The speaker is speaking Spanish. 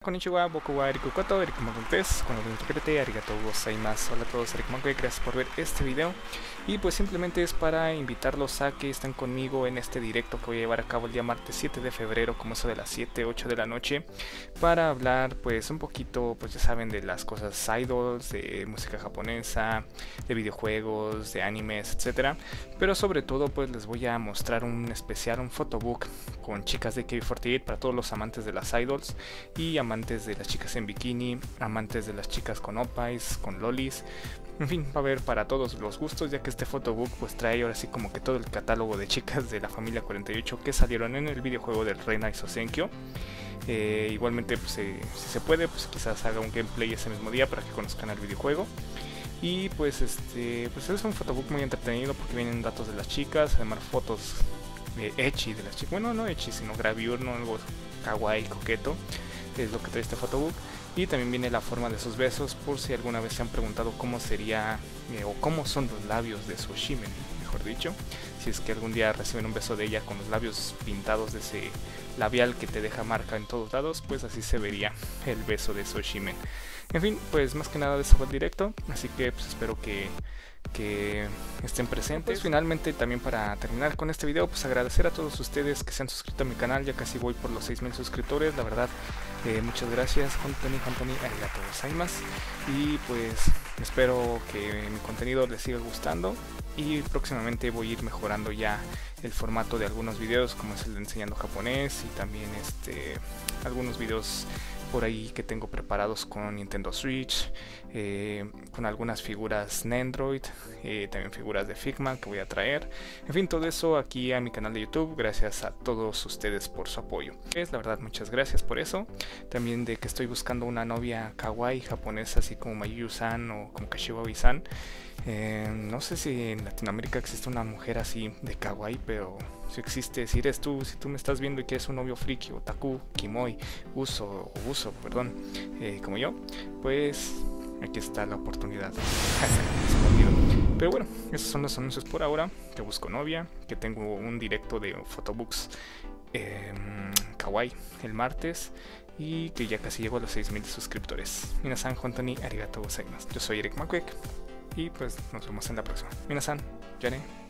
Konnichiwa, boku wa Eriku Koto, Eriku Maguntes, con el interprete, arigatou gozaimasu. Hola a todos, Eriku Maguntes, gracias por ver este video. Y pues simplemente es para invitarlos a que estén conmigo en este directo que voy a llevar a cabo el día martes 7 de febrero, como eso de las 7, 8 de la noche, para hablar pues un poquito, pues ya saben, de las cosas idols, de música japonesa, de videojuegos, de animes, etcétera. Pero sobre todo pues les voy a mostrar un especial, un photobook con chicas de KB48 para todos los amantes de las idols y amantes de las chicas en bikini, amantes de las chicas con opais, con lolis. En fin, va a haber para todos los gustos, ya que este photobook pues trae ahora sí como que todo el catálogo de chicas de la familia 48 que salieron en el videojuego del Rei Naiso Senkyo. Igualmente pues, si se puede, pues quizás haga un gameplay ese mismo día para que conozcan el videojuego. Y pues pues es un photobook muy entretenido porque vienen datos de las chicas, además fotos ecchi de las chicas, bueno, no ecchi sino gravure, no algo kawaii, coqueto, es lo que trae este photobook. Y también viene la forma de sus besos, por si alguna vez se han preguntado cómo sería o cómo son los labios de su Shimen, mejor dicho, si es que algún día reciben un beso de ella con los labios pintados de ese labial que te deja marca en todos lados, pues así se vería el beso de su Shimen. En fin, pues más que nada de eso fue el directo, así que pues espero que estén presentes. Pues finalmente también para terminar con este video, pues agradecer a todos ustedes que se han suscrito a mi canal. Ya casi voy por los 6000 suscriptores, la verdad, muchas gracias. Hontoni, arigatou gozaimasu. Y pues espero que mi contenido les siga gustando y próximamente voy a ir mejorando ya el formato de algunos videos, como es el de enseñando japonés, y también algunos videos por ahí que tengo preparados con Nintendo Switch, con algunas figuras Nendroid, también figuras de Figma que voy a traer. En fin, todo eso aquí a mi canal de YouTube, gracias a todos ustedes por su apoyo. La verdad, muchas gracias por eso. También de que estoy buscando una novia kawaii japonesa, así como Mayuyu-san o como Kashiwabi-san. No sé si en Latinoamérica existe una mujer así de kawaii, pero si existe, si eres tú, si tú me estás viendo y quieres un novio friki, otaku, kimoi, uso, como yo, pues aquí está la oportunidad. Pero bueno, esos son los anuncios por ahora. Que busco novia, que tengo un directo de photobooks kawaii el martes, y que ya casi llego a los 6000 suscriptores. Minasan, hontoni, arigatou gozaimasu. Yo soy Eric Makwek y pues nos vemos en la próxima. Minasan, yane.